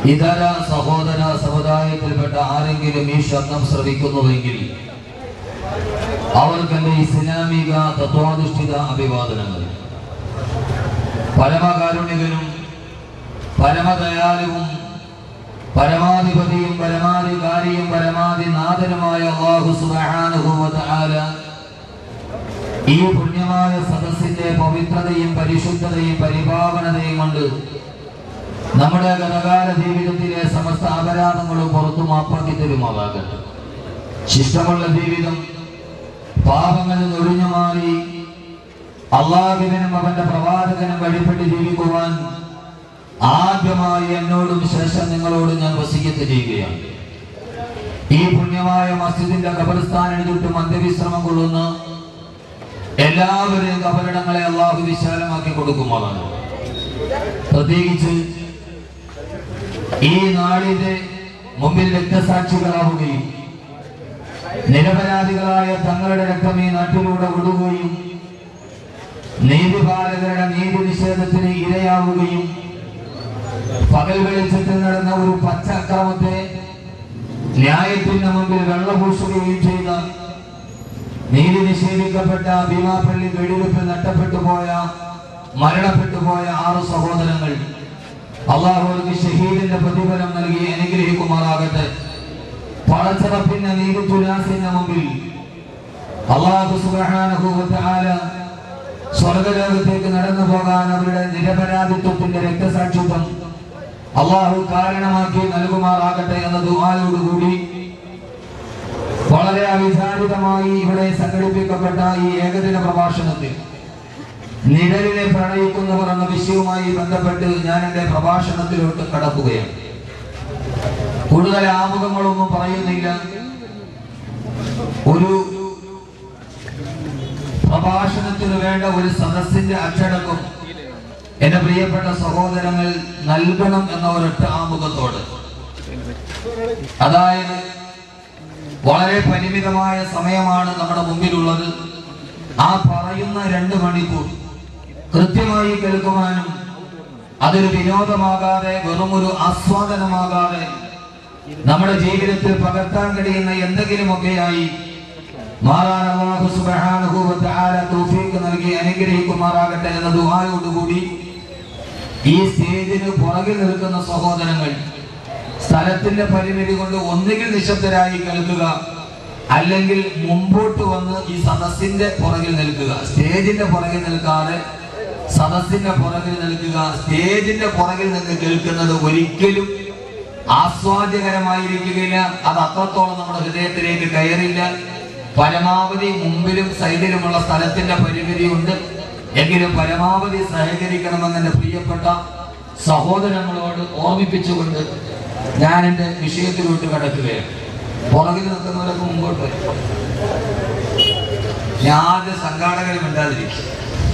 ഇതര സഹോദര സമുദായത്തിൽപ്പെട്ട ആരെങ്കിലും ഈ ശബ്ദം ശ്രവിക്കുന്നുവെങ്കിൽ അവർക്ക് എൻ്റെ ഇസ്ലാമിക തത്വാധിഷ്ഠിത അഭിവാദനങ്ങൾ. പരമകാരുണികനും പരമദയാലുവും പരമാധിപതിയും പരമാധികാരിയും പരമാധിനാഥനുമായ അല്ലാഹു സുബ്ഹാനഹു വ തആല ഈ പുണ്യമായ സദസ്സിന്റെ പവിത്രതയും പരിശുദ്ധതയും പരിപാവനതയും കൊണ്ട് നമ്മുടെ ഗതകാല ജീവിതത്തിലെ സമസ്ത അപരാധങ്ങളും പുറത്തു മാപ്പാക്കി തരുമാറാകട്ടെ. ശിഷ്ടമുള്ള ജീവിതം പാപങ്ങളിൽ ഒഴിഞ്ഞു മാറി അല്ലാഹുവിനും അവന്റെ പ്രവാചകനും വഴിപ്പെട്ട് ജീവിക്കുവാൻ ആദ്യമായി എന്നോടും ശേഷം നിങ്ങളോട് ഞാൻ വസിയത്ത് ചെയ്യുകയാണ്. ഈ പുണ്യമായ മസ്ജിദിന്റെ ഖബർസ്ഥാനിന് ചുറ്റും അന്ത്യവിശ്രമം കൊള്ളുന്ന എല്ലാവരെയും ഖബറിടങ്ങളെ അല്ലാഹു വിശാലമാക്കി കൊടുക്കുമാറാണ്. പ്രത്യേകിച്ച് ഈ നാടിന്റെ മുമ്പിൽ രക്തസാക്ഷികളാവുകയും നിരപരാധികളായ തങ്ങളുടെ രക്തം ഈ നാട്ടിലൂടെ ഒഴുകുകയും നീതിപാലകരുടെ നീതി നിഷേധത്തിന് ഇരയാവുകയും പകൽ വെളിച്ചത്തിൽ നടന്ന ഒരു പച്ച അക്രമത്തെ ന്യായത്തിന്റെ മുമ്പിൽ വെള്ളപൂശുകയും ചെയ്ത നീതി നിഷേധിക്കപ്പെട്ട ഭീമാപ്പള്ളി വെടിവെപ്പിൽ നഷ്ടപ്പെട്ടുപോയ മരണപ്പെട്ടുപോയ 6 സഹോദരങ്ങൾ അല്ലാഹുവിന്റെ ഷഹീദിന്റെ പ്രതിഫലം നൽകി അനുഗ്രഹിക്കുമാറാകട്ടെ. പടച്ചറപ്പിന്റെ നീതി തുലാസിന്റെ മുമ്പിൽ അല്ലാഹു സുബ്ഹാനഹു വ തആല സ്വർഗ്ഗലോകത്തേക്ക് നടന്നു പോകാൻ അവരുടെ നിരപരാധിത്വത്തിന്റെ രക്തസാക്ഷിത്വം അല്ലാഹു കാരണമാക്കി നൽകുമാറാകട്ടെ എന്ന ദുആയോടുകൂടി വളരെ അവിചാരിതമായി ഇവിടെ സംഘടിപ്പിക്കപ്പെട്ട ഈ ഏകദിന പ്രഭാഷണത്തിൽ നിഴലിനെ പ്രണയിക്കുന്നവർ എന്ന വിഷയവുമായി ബന്ധപ്പെട്ട് ഞാൻ എൻ്റെ പ്രഭാഷണത്തിലോട്ട് കടക്കുകയാണ്. കൂടുതൽ ആമുഖങ്ങളൊന്നും പറയുന്നില്ല. ഒരു പ്രഭാഷണത്തിന് വേണ്ട ഒരു സദസ്സിന്റെ അച്ചടക്കം എന്റെ പ്രിയപ്പെട്ട സഹോദരങ്ങൾ നൽകണം എന്ന ഒരൊറ്റ ആമുഖത്തോട്. അതായത് വളരെ പരിമിതമായ സമയമാണ് നമ്മുടെ മുമ്പിലുള്ളത്. ആ പറയുന്ന 2 മണിക്കൂർ കൃത്യമായി കേൾക്കുവാനും അതൊരു വിനോദമാകാതെ വെറുമൊരു ആസ്വാദനമാകാതെ നമ്മുടെ ജീവിതത്തിൽ പകർത്താൻ കഴിയുന്ന എന്തെങ്കിലുമൊക്കെയായി മാറാൻ അല്ലാഹു സുബ്ഹാനഹു വ തആല തൗഫീഖ് നൽകി അനുഗ്രഹിക്കുമാറാകട്ടെ എന്ന ദുആയോടുകൂടി ഈ സ്റ്റേജിന് പുറകിൽ നിൽക്കുന്ന സഹോദരങ്ങൾ സ്ഥലത്തിന്റെ പരിമിതി കൊണ്ട് ഒന്നുകിൽ നിശബ്ദരായി കേൾക്കുക, അല്ലെങ്കിൽ മുമ്പോട്ട് വന്ന് ഈ സദസ്സിന്റെ പുറകിൽ നിൽക്കുക. സ്റ്റേജിന്റെ പുറകിൽ നിൽക്കാതെ സദസ്സിന്റെ പുറകിൽ നിൽക്കുക. സ്റ്റേജിന്റെ പുറകിൽ നിന്ന് കേൾക്കുന്നത് ഒരിക്കലും ആസ്വാദ്യകരമായിരിക്കുകയില്ല. അത് അത്രത്തോളം നമ്മുടെ ഹൃദയത്തിലേക്ക് കയറില്ല. പരമാവധി മുമ്പിലും സൈഡിലുമുള്ള സ്ഥലത്തിന്റെ പരിമിതി ഉണ്ട്. എങ്കിലും പരമാവധി സഹകരിക്കണമെന്ന് എൻ്റെ പ്രിയപ്പെട്ട സഹോദരങ്ങളോട് ഓർമ്മിപ്പിച്ചുകൊണ്ട് ഞാൻ എൻ്റെ വിഷയത്തിലോട്ട് കടക്കുകയാണ്. പുറകിൽ നിൽക്കുന്നവരൊക്കെ മുമ്പോട്ട് വരും. ഞാൻ ആദ്യം സംഘാടകരും ഇല്ലാതിരിക്കും.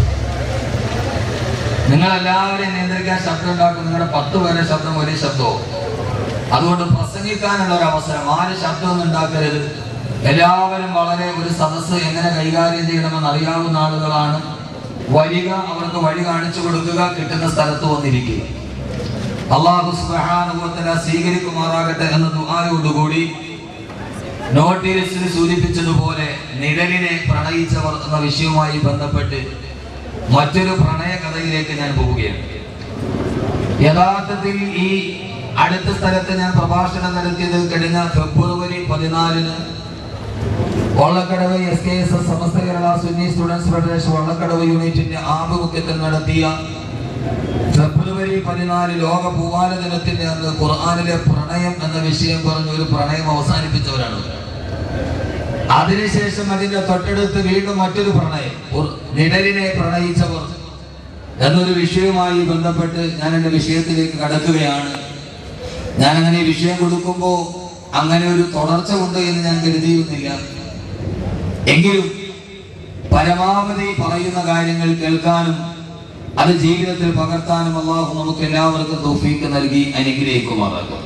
നിങ്ങളെല്ലാവരെയും നിയന്ത്രിക്കാൻ ശബ്ദം ഉണ്ടാക്കും. നിങ്ങളുടെ 10 പേരെ ശബ്ദം ഒരേ ശബ്ദവും. അതുകൊണ്ട് പ്രസംഗിക്കാനുള്ള ഒരു അവസരം ആരും ശബ്ദമൊന്നും ഉണ്ടാക്കരുത്. എല്ലാവരും വളരെ ഒരു സദസ്സ് എങ്ങനെ കൈകാര്യം ചെയ്യണമെന്ന് അറിയാവുന്ന ആളുകളാണ്. വരിക, അവർക്ക് വഴി കാണിച്ചു കൊടുക്കുക, കിട്ടുന്ന സ്ഥലത്ത് വന്നിരിക്കുക. അല്ലാഹു സുബ്ഹാനഹു വ തആല സ്വീകരിക്കുമാറാകട്ടെ എന്ന ദുആയോടുകൂടി നോട്ടീസിൽ സൂചിപ്പിച്ചതുപോലെ നിഴലിനെ പ്രണയിച്ചവർ എന്ന വിഷയവുമായി ബന്ധപ്പെട്ട് മറ്റൊരു പ്രണയ കഥയിലേക്ക് ഞാൻ പോവുകയാണ്. യഥാർത്ഥത്തിൽ ഈ അടുത്ത സ്ഥലത്ത് ഞാൻ പ്രഭാഷണം നടത്തിയത് കഴിഞ്ഞ ഫെബ്രുവരി 14-ന് Vallakkadavu SKSS Samastha Kerala Sunni students federation Vallakkadavu യൂണിറ്റിന്റെ ആഭിമുഖ്യത്തിൽ നടത്തിയ ഫെബ്രുവരി 14 ലോക പൂവാല ദിനത്തിന്റെ അന്ന് ഖുർആനിലെ പ്രണയം എന്ന വിഷയം പറഞ്ഞ് ഒരു പ്രണയം അവസാനിപ്പിച്ചവരാണ്. അതിനുശേഷം അതിന്റെ തൊട്ടടുത്ത് വീണ്ടും മറ്റൊരു പ്രണയം, നിഴലിനെ പ്രണയിച്ചവർ എന്നൊരു വിഷയവുമായി ബന്ധപ്പെട്ട് ഞാൻ എൻ്റെ വിഷയത്തിലേക്ക് കടക്കുകയാണ്. ഞാൻ അങ്ങനെ ഈ വിഷയം കൊടുക്കുമ്പോൾ അങ്ങനെ ഒരു തുടർച്ച ഉണ്ട് എന്ന് ഞാൻ കരുതിയിരുന്നില്ല. എങ്കിലും പരമാവധി പറയുന്ന കാര്യങ്ങൾ കേൾക്കാനും അത് ജീവിതത്തിൽ പകർത്താനും അല്ലാഹു നമുക്ക് എല്ലാവർക്കും തൗഫീഖ് നൽകി അനുഗ്രഹിക്കുമാറാകും.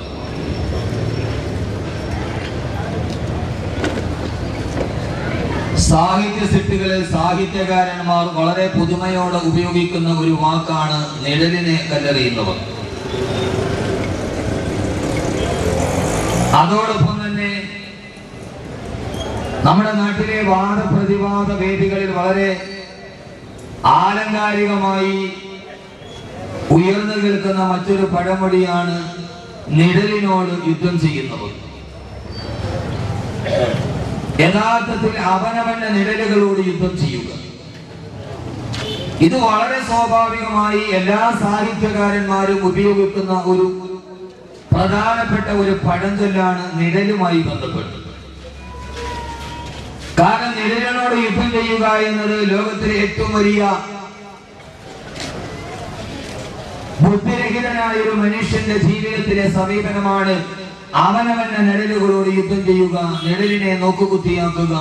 സാഹിത്യ സൃഷ്ടികളിൽ സാഹിത്യകാരന്മാർ വളരെ പുതുമയോടെ ഉപയോഗിക്കുന്ന ഒരു വാക്കാണ് നിഴലിനെ കല്ലെറിയുന്നവർ. അതോടൊപ്പം തന്നെ നമ്മുടെ നാട്ടിലെ വാദപ്രതിവാദ വേദികളിൽ വളരെ ആലങ്കാരികമായി ഉയർന്നു കേൾക്കുന്ന മറ്റൊരു പഴമൊഴിയാണ് നിഴലിനോട് യുദ്ധം ചെയ്യുന്നത്. യഥാർത്ഥത്തിൽ അവനവന്റെ നിഴലുകളോട് യുദ്ധം ചെയ്യുക. ഇത് വളരെ സ്വാഭാവികമായി എല്ലാ സാഹിത്യകാരന്മാരും ഉപയോഗിക്കുന്ന ഒരു പ്രധാനപ്പെട്ട ഒരു പഴഞ്ചൊല്ലാണ് നിഴലുമായി ബന്ധപ്പെട്ടത്. കാരണം നിഴലിനോട് യുദ്ധം ചെയ്യുക എന്നത് ലോകത്തിലെ ഏറ്റവും വലിയ ബുദ്ധിരഹിതനായ ഒരു മനുഷ്യന്റെ ജീവിതത്തിലെ സമീപനമാണ്. അവനവന്റെ നിഴലുകളോട് യുദ്ധം ചെയ്യുക, നിഴലിനെ നോക്കുകുത്തിയാക്കുക.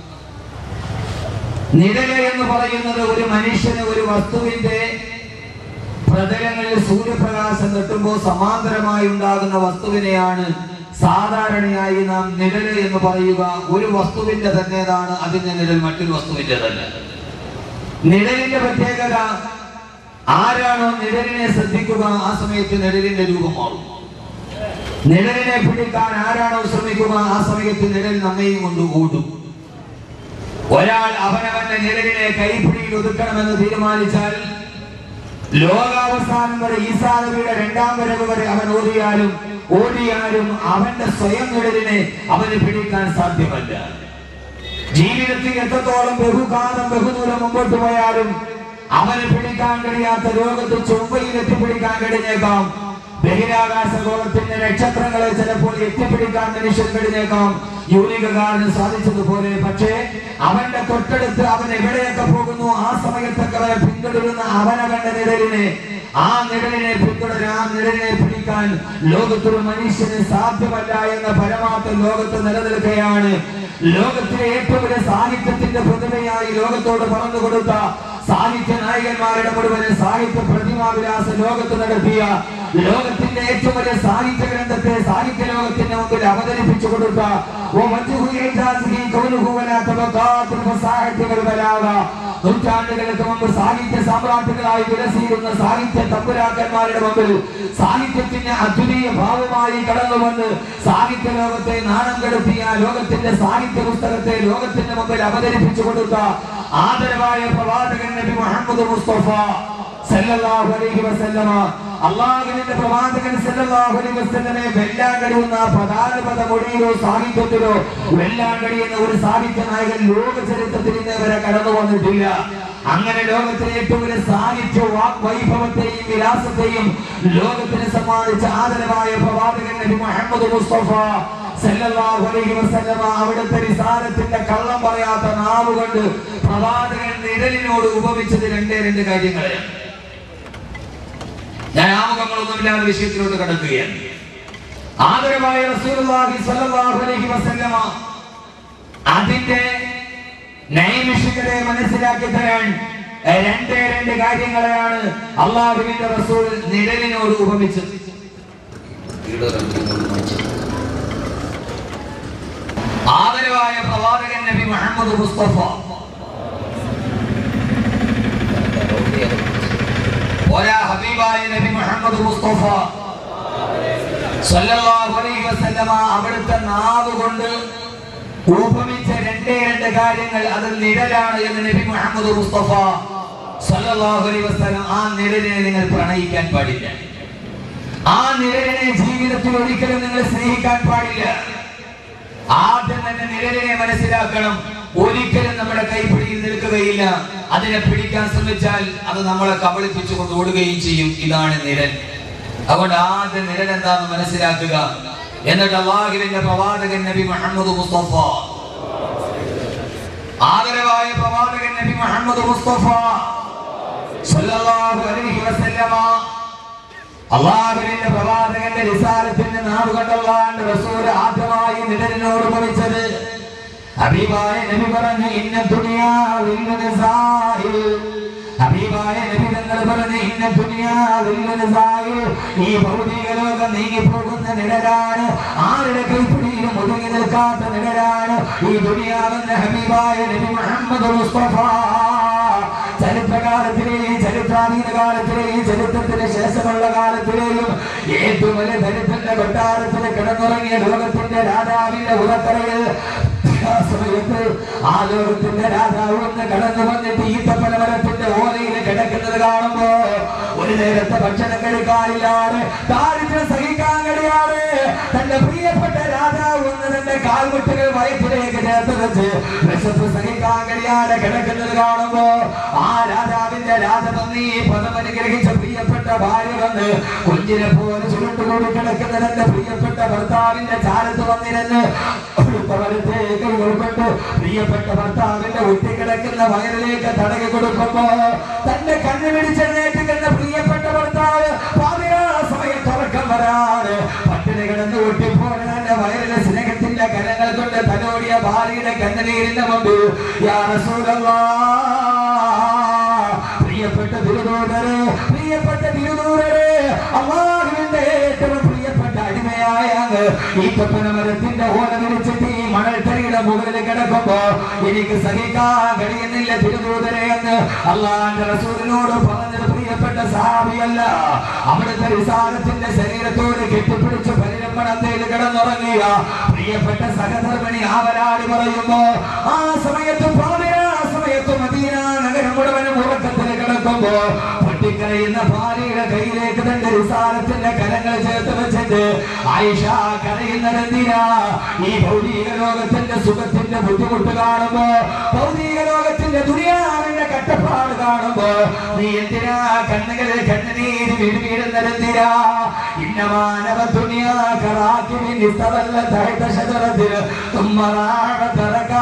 നിഴല് എന്ന് പറയുന്നത് ഒരു മനുഷ്യന് ഒരു വസ്തുവിന്റെ പ്രതലങ്ങളിൽ സൂര്യപ്രകാശം തട്ടുമ്പോൾ സമാന്തരമായി ഉണ്ടാകുന്ന വസ്തുവിനെയാണ് സാധാരണയായി നാം നിഴല് എന്ന് പറയുക. ഒരു വസ്തുവിന്റെ തന്നെതാണ് അതിന്റെ നിഴൽ, മറ്റൊരു വസ്തുവിന്റെ തന്നെ. നിഴലിന്റെ പ്രത്യേകത, ആരാണോ നിഴലിനെ ശ്രദ്ധിക്കുക ആ സമയത്ത് നിഴലിന്റെ രൂപം മാറും. നിഴലിനെ പിടിക്കാൻ ആരാണോ ശ്രമിക്കുക ആ സമയത്ത് നിഴൽ നമ്മയും കൊണ്ട് ഓടും. ഒരാൾ അവനവന്റെ നിഴലിനെ കൈപ്പിടിയിൽ ഒതുക്കണമെന്ന് തീരുമാനിച്ചാൽ ലോകാവസാനം വരെ ഈസാ നബിയുടെ 2ാം വരവ് വരെ അവൻ ഓടിയാലും അവന്റെ സ്വയം നിഴലിനെ അവന് പിടിക്കാൻ സാധ്യമല്ല. ജീവിതത്തിൽ എത്രത്തോളം ബഹുകാലം ബഹുദൂരം മുമ്പോട്ട് പോയാലും അവന് പിടിക്കാൻ കഴിയാത്ത ലോകത്ത് ചൊവ്വയിൽ എത്തിപ്പിടിക്കാൻ കഴിഞ്ഞേക്കാം. ബഹിരാകാശ ഗോളത്തിന്റെ നക്ഷത്രങ്ങളെ ചിലപ്പോൾ എത്തിപ്പിടിക്കാൻ മനുഷ്യൻ കഴിഞ്ഞേക്കാം, യൂനികകാരന് സാധിച്ചതുപോലെ. പക്ഷേ അവന്റെ തൊട്ടടുത്ത് അവൻ എവിടെയൊക്കെ പോകുന്നു ആ സമയത്തൊക്കെ അവനെ പിന്തുടരുന്ന അവനവന്റെ നിഴലിനെ, ആ നിഴലിനെ പിന്തുടരാൻ, ആ നിഴലിനെ പിടിക്കാൻ ലോകത്തൊരു മനുഷ്യന് സാധ്യമല്ല എന്ന പരമാർത്ഥം ലോകത്ത് നിലനിൽക്കുകയാണ്. ലോകത്തിലെ ഏറ്റവും വലിയ സാഹിത്യത്തിന്റെ പ്രതിമയായി ലോകത്തോട് പറഞ്ഞു കൊടുത്ത സാഹിത്യ നായകന്മാരുടെ മുഴുവൻ സാഹിത്യ പ്രതിമാവിലാസ ലോകത്ത് നടത്തിയ, ലോകത്തിന്റെ ഏറ്റവും വലിയ സാഹിത്യ ഗ്രന്ഥത്തെ സാഹിത്യ ലോകത്തിന്റെ മുമ്പിൽ അവതരിപ്പിച്ചു കൊടുത്ത നൂറ്റാണ്ടുകൾക്ക് മുമ്പ് സാഹിത്യ സാമ്രാട്ടുകളായി വിലസിയിരുന്ന സാഹിത്യ തമ്പുരാക്കന്മാരുടെ മുമ്പിൽ സാഹിത്യത്തിന്റെ അദ്വിതീയ ഭാവമായി കടന്നു വന്ന് സാഹിത്യ ലോകത്തെ നാണം കെടുത്തിയ, ലോകത്തിന്റെ സാഹിത്യ പുസ്തകത്തെ ലോകത്തിന്റെ മുമ്പിൽ അവതരിപ്പിച്ചു കൊടുത്ത ആദരവായ പ്രവാചകൻ നബി മുഹമ്മദ് മുസ്തഫ സല്ലല്ലാഹു അലൈഹി വസല്ലമ, അല്ലാഹുവിന്റെ പ്രവാചകൻ സല്ലല്ലാഹു അലൈഹി വസല്ലമയെ വെല്ലാൻ കഴിയുന്ന പ്രധാനപ്പെട്ട മൊഴിയിലോ സാഹിത്യത്തിലോ വെല്ലാൻ കഴിയുന്ന ഒരു സാഹിത്യ നായകൻ ലോക ചരിത്രത്തിൽ ഇന്ന് വരെ കടന്നു വന്നിട്ടില്ല. അങ്ങനെ ലോകത്തിലെ ഏറ്റവും വലിയ സാഹിത്യ വൈഭവത്തെയും വിലാസത്തെയും ലോകത്തിന് സമ്മാനിച്ച ആദരവായ പ്രവാചകൻ നബി മുഹമ്മദ് മുസ്തഫ സല്ലല്ലാഹു അലൈഹി വസല്ലമ, അവിടുത്തെ റിസാലത്തിന്റെ കള്ളം പറയാത്ത നാവ് കൊണ്ട് പ്രവാചകൻ നിഴലിനോട് ഉപമിച്ചത് രണ്ട് കാര്യങ്ങളെയാണ്. ഞാൻ ആമുഖങ്ങളൊന്നുമില്ലാതെ വിഷയത്തിലോട്ട് കടക്കുകയാണ്. ആദരവായ റസൂലുള്ളാഹി സ്വല്ലല്ലാഹു അലൈഹി വസല്ലമ അതിന്റെ നൈമിഷികതയെ മനസ്സിലാക്കി തരാൻ രണ്ട് കാര്യങ്ങളെയാണ് അല്ലാഹുവിന്റെ റസൂൽ നിഴലിനോട് ഉപമിച്ചത്. ആദരവായ പ്രവാചകൻ നബി മുഹമ്മദ് മുസ്തഫ ഹബീബായ നബി മുഹമ്മദ് മുസ്തഫ സല്ലല്ലാഹു അലൈഹി വസല്ലമ അവിടുത്തെ നാവ് കൊണ്ട് ഉപമിച്ച രണ്ട് കാര്യങ്ങൾ, അത് നിഴലാണ് എന്ന് നബി മുഹമ്മദ് മുസ്തഫ സല്ലല്ലാഹു അലൈഹി വസല്ലം. ആ നിഴലിനെ നിങ്ങൾ പ്രണയിക്കാൻ പാടില്ല. ആ നിഴലിനെ ജീവിതത്തിൽ ഒരിക്കലും നിങ്ങൾ സ്നേഹിക്കാൻ പാടില്ല. ആദ്യം തന്നെ നിഴലിനെ മനസ്സിലാക്കണം. ഒരിക്കലും നമ്മുടെ കൈപ്പിടിയിൽ നിൽക്കുകയില്ല. അതിനെ പിടിക്കാൻ ശ്രമിച്ചാൽ അത് നമ്മളെ കബളിപ്പിച്ചുകൊണ്ട് ഓടുകയും ചെയ്യും. ഇതാണ് നിഴൽ. അതുകൊണ്ട് ആദ്യം നിഴൽ എന്താണെന്ന് മനസ്സിലാക്കുക. എന്നിട്ട് അല്ലാഹുവിന്റെ പ്രവാചകൻ നബി മുഹമ്മദ് മുസ്തഫ, ആദരവായ പ്രവാചകൻ നബി മുഹമ്മദ് മുസ്തഫ സല്ലല്ലാഹു അലൈഹി വസല്ലമ, അല്ലാഹുവിന്റെ പ്രവാചകന്റെ റിസാലത്തിന്റെ നാവ് കൊണ്ട് അല്ലാഹുവിന്റെ റസൂൽ ആദ്യമായി നിഴലിനോട് ഉപമിച്ചത്. ഹബീബായ നബി പറഞ്ഞു, ഇന്ന ദുനിയാവിൽ നിസാഇൽ, ഹബീബായ നബി തങ്ങൾ പറഞ്ഞു, ഇന്ന ദുനിയാവിൽ നിസാഇൽ, ഈ ഭൗതിക ലോകം നീങ്ങി പോകുന്ന നിഴലാണ്. ആരുടെ കൈപ്പിടിയിലും ഒതുങ്ങി നിൽക്കാത്ത നിഴലാണ് ഈ ദുനിയാവെന്ന് ഹബീബായ നബി മുഹമ്മദ് മുസ്തഫ ചരിത്രകാലത്തിലെയും ചരിത്രാധീന കാലത്തിലെയും ചരിത്രത്തിന് ശേഷമുള്ള കാലത്തിലെയും ഏറ്റവും വലിയ ദരിദ്രന്റെ കൊട്ടാരത്തിൽ കിടന്നുറങ്ങിയ ലോകത്തിന്റെ രാജാവിന്റെ ഉറക്കറയിൽ സമയത്ത് ആ ലോകത്തിന്റെ രാജാവ് ഒന്ന് കടന്നു വന്നിട്ട് ഈത്തപ്പന മരത്തിന്റെ ഓലയിൽ കിടക്കുന്നത് കാണുമ്പോ ഒരു നേരത്തെ ഭക്ഷണം കഴിക്കാനില്ലാതെ ദാരിദ്ര്യം സഹിക്കാൻ കഴിയാതെ തന്റെ പ്രിയപ്പെട്ട രാജാവ് ഒന്ന് തന്റെ കാൽമുട്ടുകൾ വയറ്റിലേക്ക് ചേർത്ത് വെച്ച് വിശപ്പ് സഹിക്കാൻ കഴിയാതെ കിടക്കുന്നത് കാണുമ്പോ ആ രാജാവിന്റെ രാജപത്നി പദമനുഗ്രഹിച്ച പ്രിയപ്പെട്ട ഭാര്യ വന്ന് കുഞ്ഞിനെ പോലെ ചുരുട്ടുകൂടി കിടക്കുന്ന തന്റെ പ്രിയപ്പെട്ട ഭർത്താവിന്റെ ചാരത്ത് വന്നിരുന്ന് കൊണ്ട് പ്രിയപ്പെട്ട ഭർത്താവിന്റെ ഒട്ടിക്കിടക്കുന്ന വയറിലേക്ക് തടകി കൊടുക്കുമ്പോ തന്റെ കണ്ണു പിടിച്ചെഴുന്നേറ്റുന്ന പ്രിയപ്പെട്ട ഭർത്താവ് സമയത്ത് ഉറക്കം വരാതെ പട്ടിണി കിടന്ന് ഒട്ടിപ്പോണ് തന്റെ വയറിലെ സ്നേഹത്തിന്റെ കരങ്ങൾ കൊണ്ട് തലോടിയ ഭാര്യയുടെ കണ്ണുനീരിന്റെ മുമ്പിൽ യാ റസൂലല്ലാഹ് പ്രിയപ്പെട്ട തിരുദൂതരെ അല്ലാഹുവിന്റെ ഏറ്റവും പ്രിയപ്പെട്ട അടിമയായ ഈത്തപ്പന മരത്തിന്റെ ഓല വിരിച്ചിട്ട് ഈ മണൽത്തരിയുടെ മുകളിൽ കിടക്കുമ്പോ എനിക്ക് സഹിക്കാൻ കഴിയുന്നില്ല തിരുദൂതരെ എന്ന് അല്ലാഹുവിന്റെ റസൂലിനോട് പറഞ്ഞത് പ്രിയപ്പെട്ട സഹാബിയല്ല, അവിടുത്തെ റിസാലത്തിന്റെ ശരീരത്തോട് കെട്ടിപ്പിടിച്ച് പരിരംഭണത്തിൽ കിടന്നുറങ്ങിയ പ്രിയപ്പെട്ട സഹധർമ്മിണി ആവരാടി പറയുമ്പോ ആ സമയത്ത് മദീന നഗരം മുഴുവനും ഉറക്കത്തിൽ കിടക്കുമ്പോ പൊട്ടിക്കരയുന്ന ഭാര്യയുടെ കയ്യിലേക്ക് തന്റെ റിസാലത്തിന്റെ കരങ്ങൾ ചേർത്ത് വെച്ചിട്ട് ആയിഷ കരയുന്നതെന്തിനാ? ഈ ഭൗതിക ലോകത്തിന്റെ സുഖത്തിന്റെ ബുദ്ധിമുട്ട് കാണുമ്പോ, ഭൗതിക ലോകത്തിന്റെ ദുനിയാവിന്റെ കട്ടപ്പാട് കാണുമ്പോ നീ എന്തിനാ കണ്ണുകളിൽ കണ്ണുനീര് വീഴുന്നതെന്തിനാ? ഇന്നമാനവ ദുനിയാ കറാക്കിനി നിസ്തവല്ല തഹത ശജറത്തിൽ തുമ്മറാഴ തറകാ.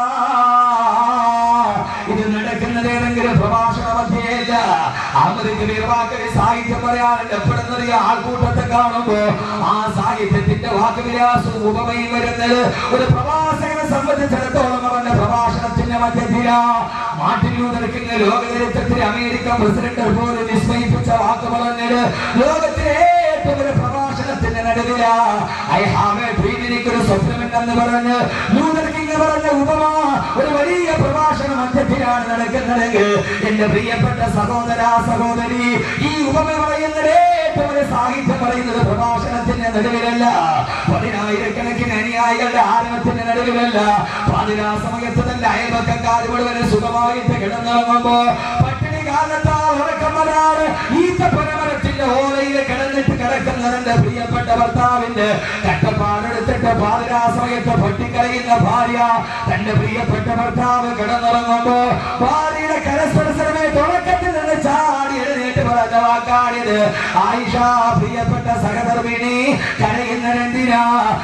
ഇത് നടക്കുന്നത് ഏതെങ്കിലും പ്രഭാഷണ മധ്യയല്ല. സാഹിത്യം പറയാറുണ്ട്. എപ്പോഴെന്നറിയ ആൾക്കൂട്ടത്തെ കാണുമ്പോ ആ സാഹിത്യത്തിന്റെ വാക്കുവിലാസവും ഉപമയും വരുന്നത് ഒരു പ്രവാസകനെ സംബന്ധിച്ചിടത്തോളം അവന്റെ പ്രഭാഷണത്തിന്റെ മധ്യത്തില മാർട്ടിൻ ലൂതർ കിങ് ലോക ചരിത്രത്തിൽ അമേരിക്കൻ പ്രസിഡന്റ് പോലും വിസ്മയിപ്പിച്ച വാക്ക് പറഞ്ഞത് ലോകത്തിലെ ഏറ്റവും ഒരു പ്രഭാഷണത്തിന്റെ നടുവില ഐ ഹാവ് എ ഡ്രീം, എനിക്കൊരു സ്വപ്നമുണ്ടെന്ന് പറഞ്ഞ് ലൂതർ കിങ് പറഞ്ഞ ഉപമ ഒരു വലിയ പ്രഭാഷണ മധ്യത്തിലാണ് നടക്കുന്നതെങ്കിൽ എന്റെ പ്രിയപ്പെട്ട സഹോദര സഹോദരി, ഈ ഉപമ പറയുന്നത് ഏറ്റവും വലിയ സാഹിത്യം പറയുന്നത് പ്രഭാഷണത്തിന്റെ നടുവിലല്ല, പതിനായിരക്കണക്കിന് അനുയായികളുടെ ആരവത്തിന്റെ നടുവിലല്ല, പാതിരാ സമയത്ത് തന്നെ അയൽപക്കക്കാർ മുഴുവൻ സുഖമായിട്ട് കിടന്നിറങ്ങുമ്പോ പട്ടിണി കാലത്താൽ ഉറക്കം വരാറ് ഈത്തപ്പനമരത്തിന്റെ ഓലയിൽ കിടക്കുന്ന എന്റെ പ്രിയപ്പെട്ട ഭർത്താവിന്റെ കട്ടപ്പാടെടുത്തിട്ട് പാതിരാ സമയത്ത് പൊട്ടിക്കരയുന്ന ഭാര്യ തന്റെ പ്രിയപ്പെട്ട ഭർത്താവ് കിടന്നിറങ്ങുമ്പോ ഭാര്യയുടെ കരസ്പർശനമേ തുടക്കത്തിൽ നിന്ന് ചാടി എഴുന്നേറ്റ് പറഞ്ഞ വാക്കാടിയത് ആയിഷ പ്രിയപ്പെട്ട സഹധർമ്മിണി കരയുന്നതെന്തിനാ?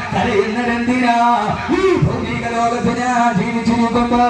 ഈ ഭൗതിക ലോകത്ത് ഞാൻ ജീവിച്ചിരിക്കുമ്പോ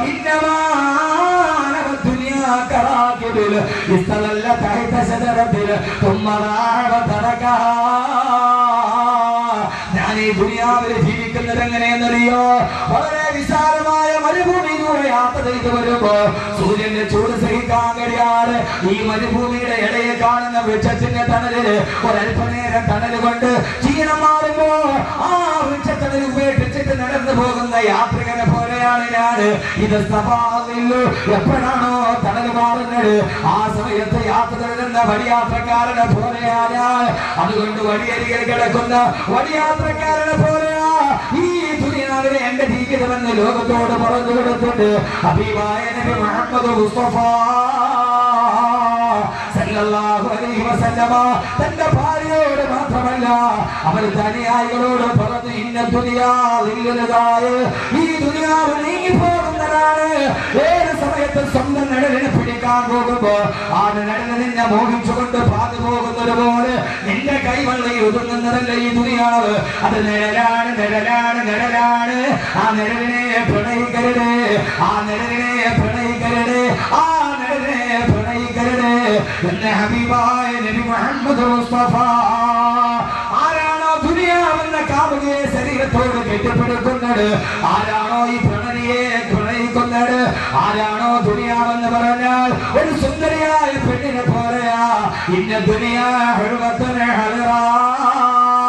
ഞാൻ ഈ ദുനിയാവിൽ ജീവിക്കുന്നത് എങ്ങനെയെന്നറിയോ? വളരെ വിശാലമായ മരുഭൂമിയിലൂടെ യാത്ര ചെയ്ത് വരുമ്പോ സൂര്യന്റെ ചൂട് സഹിക്കാൻ കഴിയാതെ ഈ മരുഭൂമിയുടെ ഇടയെ കാണുന്ന വൃക്ഷത്തിന്റെ തണലില് ഒരല്പനേരം തണല് കൊണ്ട് ക്ഷീണം മാറുമ്പോ ആ വൃക്ഷത്തണൽ ഉപേക്ഷിച്ചിട്ട് നടന്നു പോകുന്ന യാത്രികനെ പോലെയാണ് ഞാൻ. ഇത് എപ്പോഴാണോ തണൽ മാറുന്നത് ആ സമയത്ത് യാത്ര തുടരുന്ന വഴിയാത്രക്കാരനെ പോലെയാണ്. അതുകൊണ്ട് വഴിയരികിൽ കിടക്കുന്ന വഴിയാത്രക്കാരനെ പോലെയാ ഈ ദുനിയാവിലെ എന്റെ ജീവിതമെന്ന് ലോകത്തോട് പറഞ്ഞു കൊടുത്തിട്ട് ഹബീബായ നബി മുഹമ്മദ് മുസ്തഫ സല്ലല്ലാഹു അലൈഹി വസല്ലമ തന്റെ ഭാര്യയോട് മാത്രമല്ല അവരുടെ അനുയായികളോട് പറഞ്ഞു, ഇന്ന ദുനിയാ ലില്ലദായ, ഈ ദുനിയാവ് നീങ്ങിപ്പോകുന്നതാണ്. ഏത് സമയത്തും സ്വന്തം നിഴലിനെ പിടിക്കാൻ പോകുമ്പോ ആ നിഴലിനെ നിന്നെ മോഹിച്ചുകൊണ്ട് പാതു പോകുന്നത് പോലെ നിന്റെ കൈവെള്ളയിൽ ഒതുങ്ങുന്നതല്ല ഈ ദുനിയാവ്. അത് നിഴലാണ്. ആ നിഴലിനെ പ്രണയിക്കരുത്, എന്നെ ഹബീബായ നബി മുഹമ്മദ് മുസ്തഫ. ആരാണോ ദുനിയാവെന്ന കാമുകയെ ശരീരത്തോട് കെട്ടിപ്പിടിക്കുന്നത്, ആരാണോ ഈ പ്രണയിയെ പ്രണയിക്കുന്നത്, ആരാണോ ദുനിയാവെന്ന് പറഞ്ഞാൽ ഒരു സുന്ദരിയായ പെണ്ണിനെ പോലെയാ. ഇന്ന ദുനിയാ ഹുർമത്തുൻ ഹലറാ,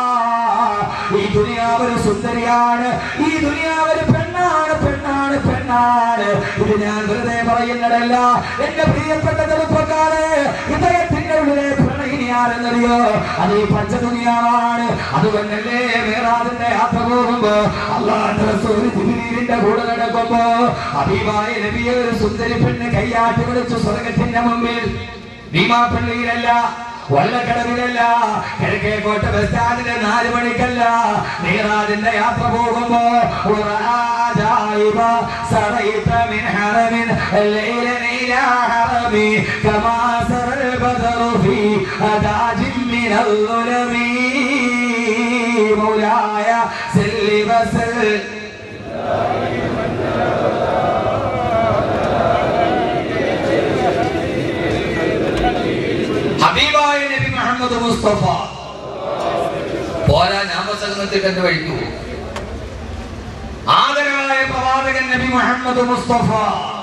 ഈ ദുനിയാവ് ഒരു സുന്ദരിയാണ്, ഈ ദുനിയാവ് ഒരു പെണ്ണാണ്. എന്നാണ്. ഇത് ഞാൻ വെറുതെ പറയുന്നതല്ല. എന്റെ പ്രിയപ്പെട്ട ചെറുപ്പക്കാരെ, ഹൃദയത്തിന്റെ ഉള്ളിലെ പ്രണയിനിയാരെന്നറിയോ? അത് ഈ പഞ്ചദുനിയാവാണ്. അതുകൊണ്ടല്ലേ മേറാജിന്റെ യാത്ര പോകുമ്പോ അല്ലാഹുവിന്റെ റസൂൽ ജിബ്രീലിന്റെ കൂടെ നടക്കുമ്പോ ഹബീബായ നബിയെ ഒരു സുന്ദരി പെണ്ണ് കൈയാട്ടി വിളിച്ചു സ്വർഗത്തിന്റെ മുമ്പിൽ. ഭീമാപ്പള്ളിയിലല്ല, വള്ളക്കടവിലല്ല, കിഴക്കേക്കോട്ട ബസ് സ്റ്റാൻഡിലെ 4 മണിക്കല്ല, മേറാജിന്റെ യാത്ര പോകുമ്പോ മൗലായ സല്ലി വസല്ലം ഹബീബായ നബി മുഹമ്മദ് മുസ്തഫ പോരാ നാമസംഗത്തിൽ എന്റെ വഴിക്കു ആദരവായ പ്രവാചകൻ നബി മുഹമ്മദ് മുസ്തഫ